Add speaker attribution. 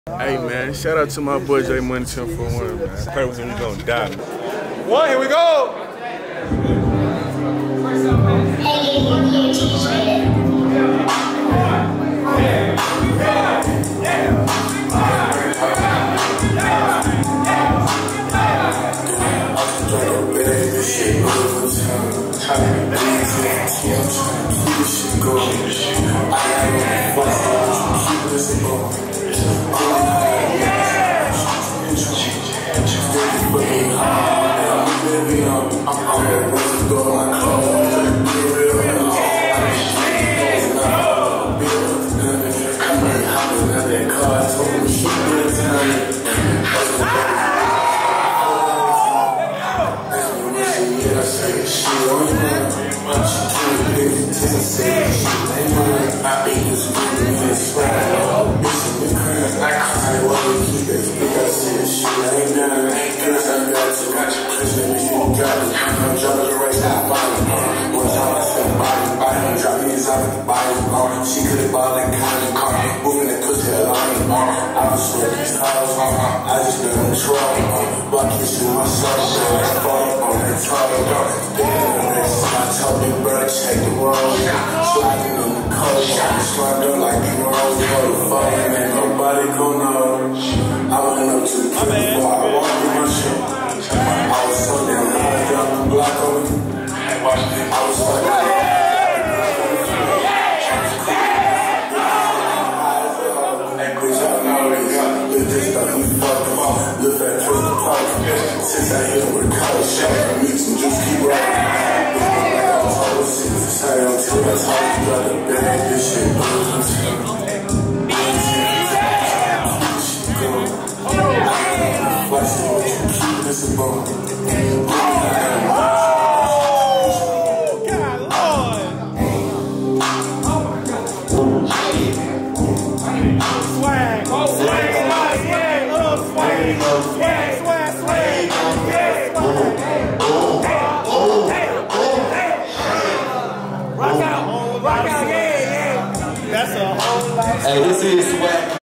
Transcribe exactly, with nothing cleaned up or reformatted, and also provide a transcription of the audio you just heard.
Speaker 1: Hey man, shout out to my boy J Money ten four one, man. Play with him, we gonna die.
Speaker 2: One, here we go!
Speaker 3: She could have bought that kind of car, moving that pussy along. I was sweating these cars, I just been on trouble. Buckets in my soul, I fall on that trouble. I told me, bro, check the road. Sliding on the coast, slide up like you were always going to fall. Ain't nobody gon' know. I went up to the crib before I walked in my shit. I was so damn high, I dropped the block on me. I was so damn since I hit with college shot, I need some juice, keep riding. Like I was always sitting inside until I told you got the bag, this shit blues. This is bone.
Speaker 2: Swag, oh swag, swag, oh swag, oh swag, swag, swag, yeah. Rock out, rock out, yeah, yeah. That's a whole lot.
Speaker 4: Hey, this is swag.